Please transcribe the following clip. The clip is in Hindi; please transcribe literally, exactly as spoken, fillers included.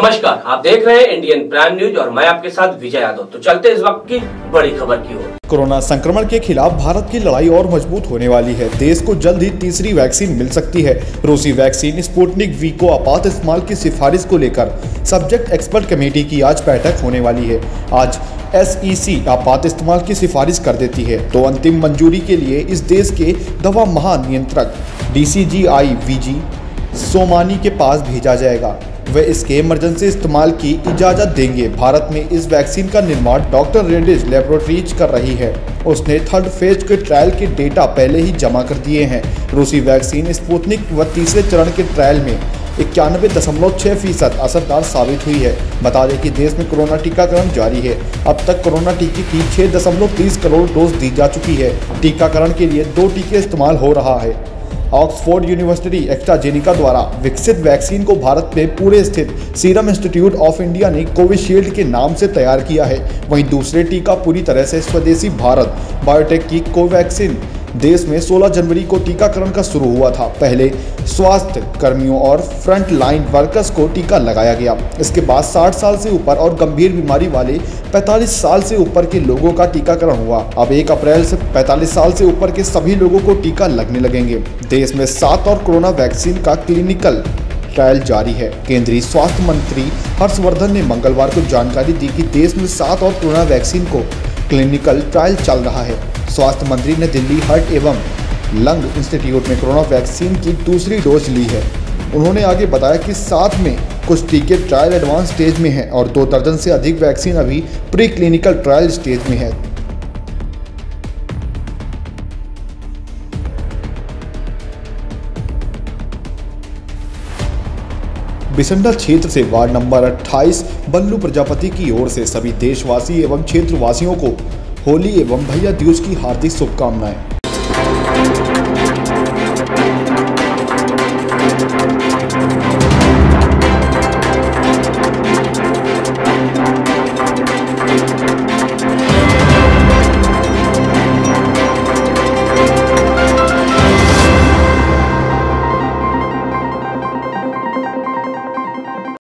नमस्कार, आप देख रहे हैं इंडियन प्राइम न्यूज और मैं आपके साथ विजय यादव। तो चलते इस वक्त की बड़ी खबर की ओर। कोरोना संक्रमण के खिलाफ भारत की लड़ाई और मजबूत होने वाली है। देश को जल्द ही तीसरी वैक्सीन मिल सकती है। रूसी वैक्सीन स्पुतनिक वी को आपात इस्तेमाल की सिफारिश को लेकर सब्जेक्ट एक्सपर्ट कमेटी की आज बैठक होने वाली है। आज एस ई सी आपात इस्तेमाल की सिफारिश कर देती है तो अंतिम मंजूरी के लिए इस देश के दवा महानियंत्रक D C G I V G Somani के पास भेजा जाएगा। वे इसके इमरजेंसी इस्तेमाल की इजाज़त देंगे। भारत में इस वैक्सीन का निर्माण डॉक्टर रेड्डीज लैबोरेटरीज कर रही है। उसने थर्ड फेज के ट्रायल के डेटा पहले ही जमा कर दिए हैं। रूसी वैक्सीन स्पुतनिक व तीसरे चरण के ट्रायल में इक्यानवे दशमलव छः फीसद असरदार साबित हुई है। बता दें कि देश में कोरोना टीकाकरण जारी है। अब तक कोरोना टीके की छः दशमलव तीस करोड़ डोज दी जा चुकी है। टीकाकरण के लिए दो टीके इस्तेमाल हो रहा है। ऑक्सफोर्ड यूनिवर्सिटी एस्ट्राजेनिका द्वारा विकसित वैक्सीन को भारत में पुणे स्थित सीरम इंस्टीट्यूट ऑफ इंडिया ने कोविशील्ड के नाम से तैयार किया है। वहीं दूसरे टीका पूरी तरह से स्वदेशी भारत बायोटेक की कोवैक्सीन देश में सोलह जनवरी को टीकाकरण का शुरू हुआ था। पहले स्वास्थ्य कर्मियों और फ्रंट लाइन वर्कर्स को टीका लगाया गया। इसके बाद साठ साल से ऊपर और गंभीर बीमारी वाले पैंतालीस साल से ऊपर के लोगों का टीकाकरण हुआ। अब एक अप्रैल से पैंतालीस साल से ऊपर के सभी लोगों को टीका लगने लगेंगे। देश में सात और कोरोना वैक्सीन का क्लिनिकल ट्रायल जारी है। केंद्रीय स्वास्थ्य मंत्री हर्षवर्धन ने मंगलवार को जानकारी दी कि देश में सात और कोरोना वैक्सीन को क्लिनिकल ट्रायल चल रहा है। स्वास्थ्य मंत्री ने दिल्ली हार्ट एवं लंग इंस्टीट्यूट में कोरोना वैक्सीन की दूसरी डोज ली है। उन्होंने आगे बताया कि साथ में कुछ टीके ट्रायल एडवांस स्टेज में हैं और दो दर्जन से अधिक वैक्सीन अभी प्री क्लिनिकल ट्रायल स्टेज में है। बिसंडा क्षेत्र से वार्ड नंबर अट्ठाईस बल्लू प्रजापति की ओर से सभी देशवासी एवं क्षेत्रवासियों को होली एवं भैया दूज की हार्दिक शुभकामनाएं।